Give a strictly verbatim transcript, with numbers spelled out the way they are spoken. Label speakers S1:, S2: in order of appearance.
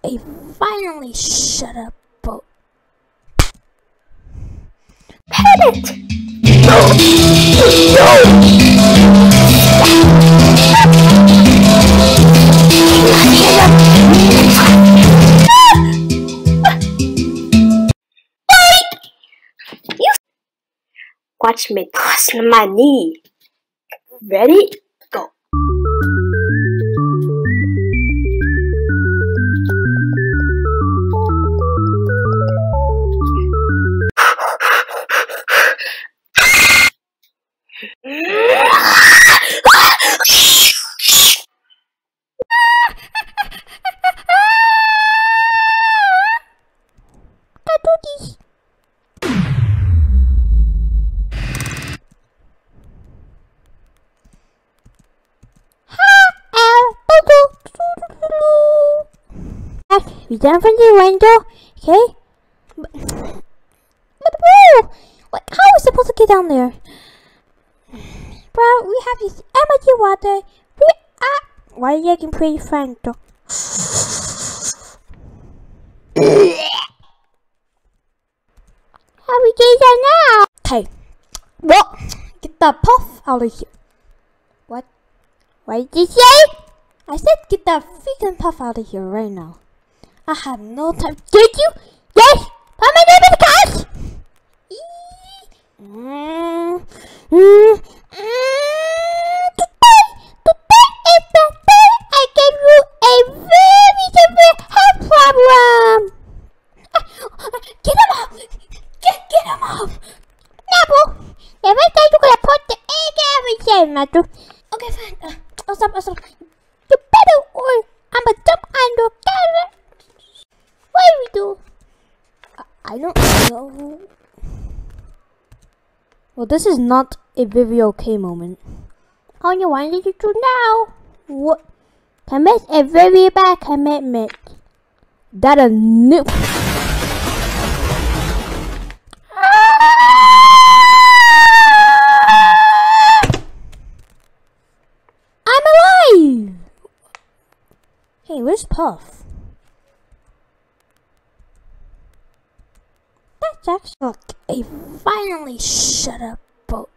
S1: a finally shut up boat.
S2: Panicked! No! Watch me cross my knee. Ready? Go.
S1: We done from the window, okay? But, but whoa! Like, how are we supposed to get down there? Bro, we have this empty water. We are. Why are you looking pretty friend though? How we get there now? Okay. Well, get the puff out of here. What? What did you say? I said get that freaking puff out of here right now. I have no time. Did you? Yes! Put my name in the cash! Mm, mm, mm. Today, today is the day I gave you a very severe health problem! Get him off! Get, get him off! Apple! If I say you're gonna put the egg every day, Matthew. Okay, fine. Uh, I'll stop, I'll stop. You better or I'ma jump on your carrot. What do we do? I, I don't know. Well, this is not a very okay moment. All you wanted to do now? What? Commit a very bad commitment. That a new. I'm alive! Hey, where's Puff? That's actually a finally shut up boat.